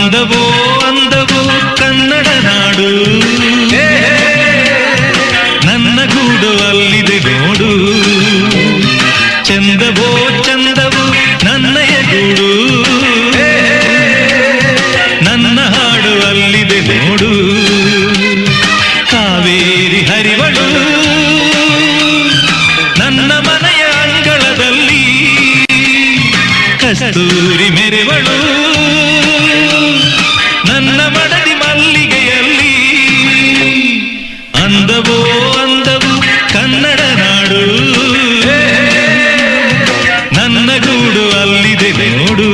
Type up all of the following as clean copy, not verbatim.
ಅಂದವೋ ಅಂದವೋ ಕನ್ನಡ ನಾಡು, ನನ್ನ ಗೂಡು ಅಲ್ಲಿದೆ ನೋಡು. ಚಂದವೋ ಚಂದವೋ ನನ್ನಯ ಗೂಡು, ನನ್ನ ಹಾಡು ಅಲ್ಲಿದೆ ನೋಡು. ಕಾವೇರಿ ಹರಿವಳು ನನ್ನ ಮನೆಯ ಅಂಗಳದಲ್ಲಿ, ಕಸ್ತೂರಿ ಮೆರೆವಳು ನನ್ನ ಮಡದಿ ಮಲ್ಲಿಗೆಯಲ್ಲಿ. ಅಂದವೋ ಅಂದವು ಕನ್ನಡ ನಾಡು, ನನ್ನ ಗೂಡು ಅಲ್ಲಿದೆ ನೋಡು.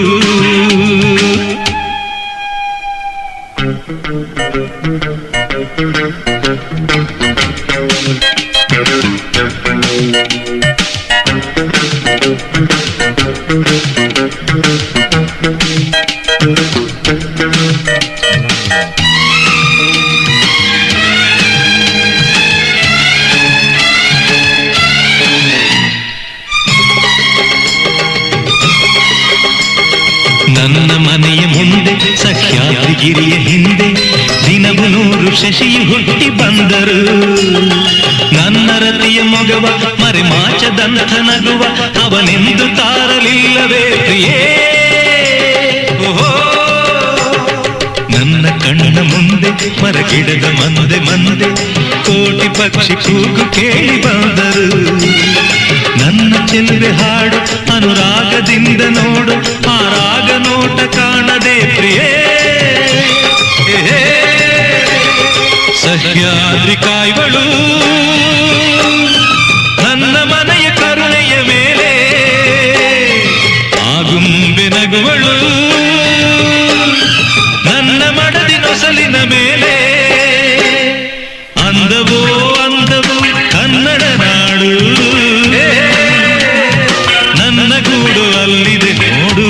ನನ್ನ ಮನೆಯ ಮುಂದೆ ಸಹ್ಯಾದ್ರಿಗಿರಿಯ ಹಿಂದೆ ದಿನವು 100 ಶಶಿಯು ಹುಟ್ಟಿ ಬಂದರು. ನನ್ನ ರತಿಯ ಮೊಗವ ಮರೆ ಮಾಚದಂಥ ನಗುವ ಅವನೆಂದು ತಾರಲಿಲ್ಲವೇ ಪ್ರಿಯೇ. ಓಹೋ ನನ್ನ ಕಣ್ಣ ಮುಂದೆ ಮರಗಿಡದ ಮಂದೆ ಮಂದೆ ಕೋಟಿ ಪಕ್ಷಿ ಕೂಗು ಕೇಳಿ ಬಂದರು. ನನ್ನ ಚೆಲುವೆ ಹಾಡು ಅನುರಾಗದಿಂದ ನೋಡು, ಆ ರಾಗ ನೋಟ ಕಾಣದೆ ಪ್ರಿಯೇ. ಸಹ್ಯಾದ್ರಿ ಕಾಯ್ವಳು ನನ್ನ ಮನೆಯ ಕರುಣೆಯ ಮೇಲೆ, ಆಗುಂಬೆ ನಗುವಳು ನನ್ನ ಮಡದಿ ನೊಸಲಿನ ಮೇಲೆ. ಅಂದವೋ ಅಂದವು ಕನ್ನಡ ನಾಡು, ನನ್ನ ಗೂಡು ಅಲ್ಲಿದೆ ನೋಡು.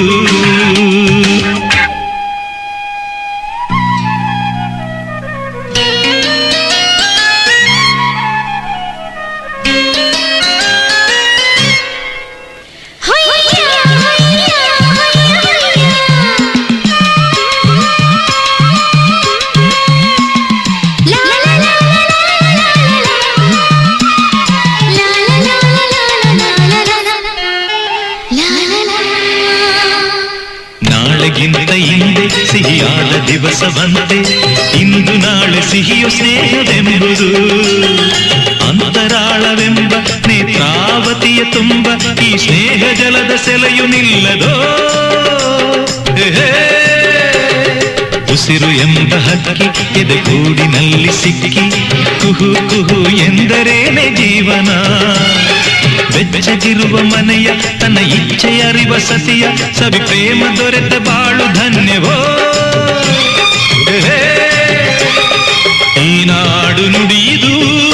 ನಾಳೆಗಿಂತ ಹಿಂದೆ ಸಿಹಿಯಾದ ದಿವಸ ಬಂತೆ, ಇಂದು ನಾಳೆ ಸಿಹಿಯು ಸ್ನೇಹವೆಂಬುದು. ಅಂತರಾಳವೆಂಬ ನೇತ್ರಾವತಿಯ ತುಂಬ ಈ ಸ್ನೇಹ ಜಲದ ಸೆಲೆಯು ನಿಲ್ಲದೋ. ಉಸಿರು ಎಂಬ ಹಕ್ಕಿ ಎದೆ ಗೂಡಿನಲ್ಲಿ ಸಿಕ್ಕಿ ಕುಹು ಕುಹು ಎಂದರೇನೆ ಜೀವನ. ಬೆಚ್ಚಗಿರುವ ಮನೆಯ ತನ್ನ ಇಚ್ಛೆ ಅರಿವ ಸತಿಯ ಸವಿ ಪ್ರೇಮ ದೊರೆತ ಬಾಳು ಧನ್ಯವೋ. ಈ ನಾಡು ನುಡಿಯಿದು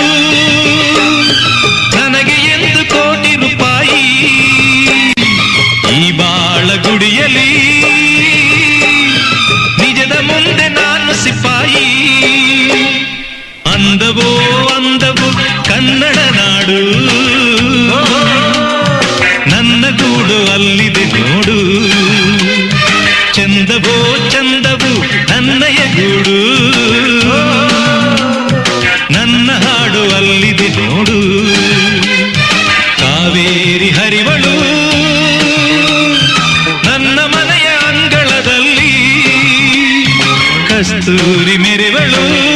ನನಗೆ ಎಂದು ಕೋಟಿ ರೂಪಾಯಿ, ಈ ಬಾಳ ಗುಡಿಯಲ್ಲಿ ನಿಜದ ಮುಂದೆ ನಾನು ಸಿಪಾಯಿ. ಅಂದವೋ ಅಂದವು ಕನ್ನಡ ನಾಡು, ನನ್ನ ಗೂಡು ಅಲ್ಲಿದೆ ನೋಡು. ಚಂದವೋ ಚಂದವು ನನ್ನಯ ಗೂಡು, ನನ್ನ ಹಾಡು ಅಲ್ಲಿದೆ ನೋಡು. ಕಾವೇರಿ ಹರಿವಳು ನನ್ನ ಮನೆಯ ಅಂಗಳದಲ್ಲಿ, ಕಸ್ತೂರಿ ಮೆರೆವಳು